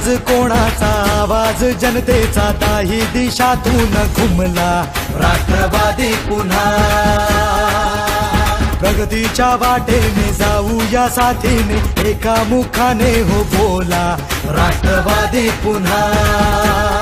आज कोणाचा आवाज जनतेचा दाही दिशातून घुमला राष्ट्रवादी पुन्हा प्रगतीच्या वाटेने जाऊया साथीने एका मुखाने हो बोला राष्ट्रवादी पुन्हा।